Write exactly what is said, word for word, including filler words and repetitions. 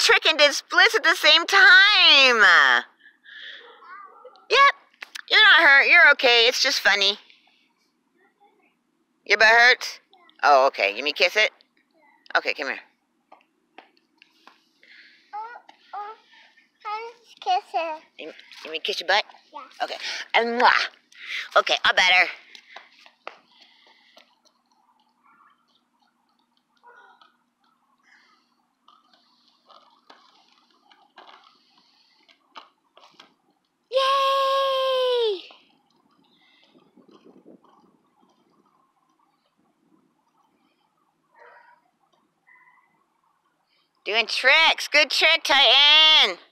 trick and did splits at the same time. Yep, you're not hurt. You're okay. It's just funny. Your butt hurts? Oh, okay. Give me a kiss it. Okay, come here. Kiss it. You, you mean kiss your butt? Yeah. Okay. And mwah. Okay, I better. Yay! Doing tricks. Good trick, Titan.